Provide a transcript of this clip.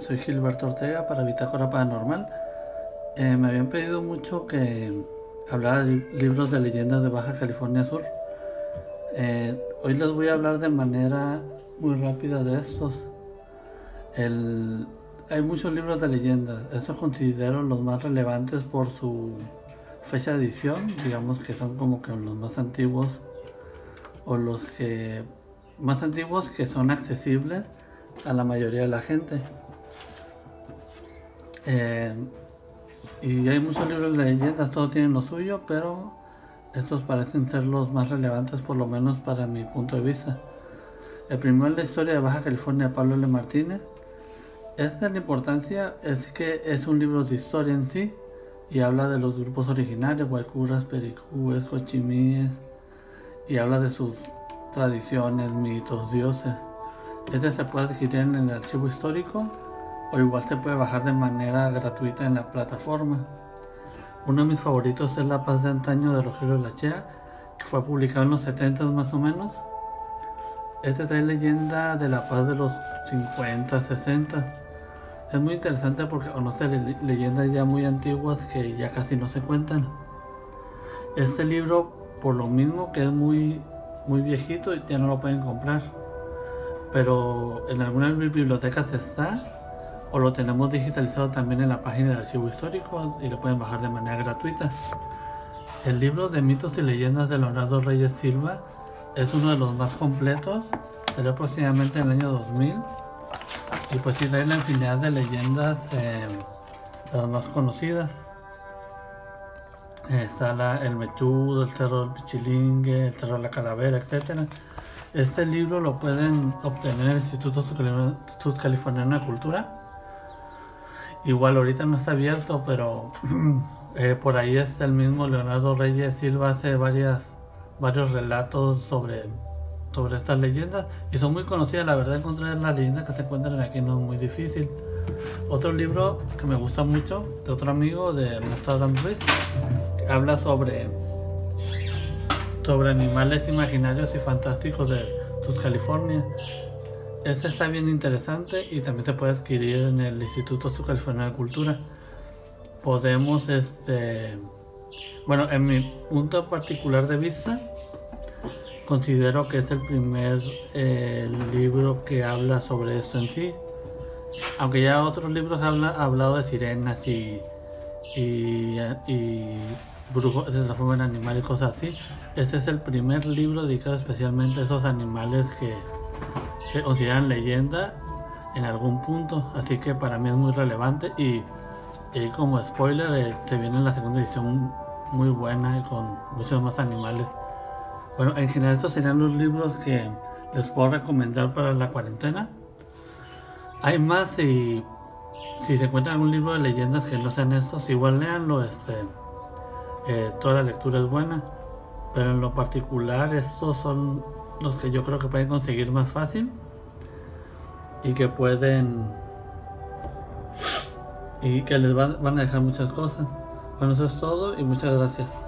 soy Gilberto Ortega para Bitácora Paranormal. Me habían pedido mucho que hablara de libros de leyendas de Baja California Sur. Hoy les voy a hablar de manera muy rápida de estos. Hay muchos libros de leyendas. Estos considero los más relevantes por su fecha de edición. Digamos que son como que los más antiguos o los que más antiguos que son accesibles a la mayoría de la gente. Y hay muchos libros de leyendas, todos tienen lo suyo, pero estos parecen ser los más relevantes, por lo menos para mi punto de vista. El primero es la historia de Baja California de Pablo L. Martínez. La importancia es que es un libro de historia en sí y habla de los grupos originarios, guaycuras, pericúes, cochimíes, y habla de sus tradiciones, mitos, dioses. Se puede adquirir en el archivo histórico o igual se puede bajar de manera gratuita en la plataforma. Uno de mis favoritos es La Paz de Antaño de Rogelio Lachea, que fue publicado en los 70 más o menos. Trae leyenda de la paz de los 50, 60. Es muy interesante porque conoce leyendas ya muy antiguas que ya casi no se cuentan. Este libro, por lo mismo que es muy viejito, ya no lo pueden comprar, pero en algunas bibliotecas está, o lo tenemos digitalizado también en la página del archivo histórico y lo pueden bajar de manera gratuita. El libro de mitos y leyendas de Leonardo Reyes Silva es uno de los más completos, salió aproximadamente en el año 2000 y pues sí trae una infinidad de leyendas, las más conocidas. Está el mechudo, el terror pichilingue, el terror la calavera, etc. Este libro lo pueden obtener en el Instituto Sudcaliforniano de Cultura. Igual ahorita no está abierto, pero por ahí está el mismo Leonardo Reyes Silva, hace varios relatos sobre estas leyendas y son muy conocidas. La verdad, encontrar las leyendas que se encuentran aquí no es muy difícil. Otro libro que me gusta mucho, de otro amigo, de Ernesto Adam Ruiz, que habla sobre animales imaginarios y fantásticos de Sudcalifornia. Está bien interesante y también se puede adquirir en el Instituto Sudcaliforniano de Cultura. Podemos, bueno, en mi punto particular de vista, considero que es el primer libro que habla sobre esto en sí. Aunque ya otros libros han hablado de sirenas y brujos se transforman en animales y cosas así. Este es el primer libro dedicado especialmente a esos animales que se consideran leyenda en algún punto, así que para mí es muy relevante y como spoiler, se viene en la segunda edición muy buena y con muchos más animales. Bueno, en general estos serían los libros que les puedo recomendar para la cuarentena. Hay más, y si se encuentran algún libro de leyendas que no sean estos, igual léanlo. Toda la lectura es buena, pero en lo particular estos son los que yo creo que pueden conseguir más fácil y que les van a dejar muchas cosas. Bueno, eso es todo y muchas gracias.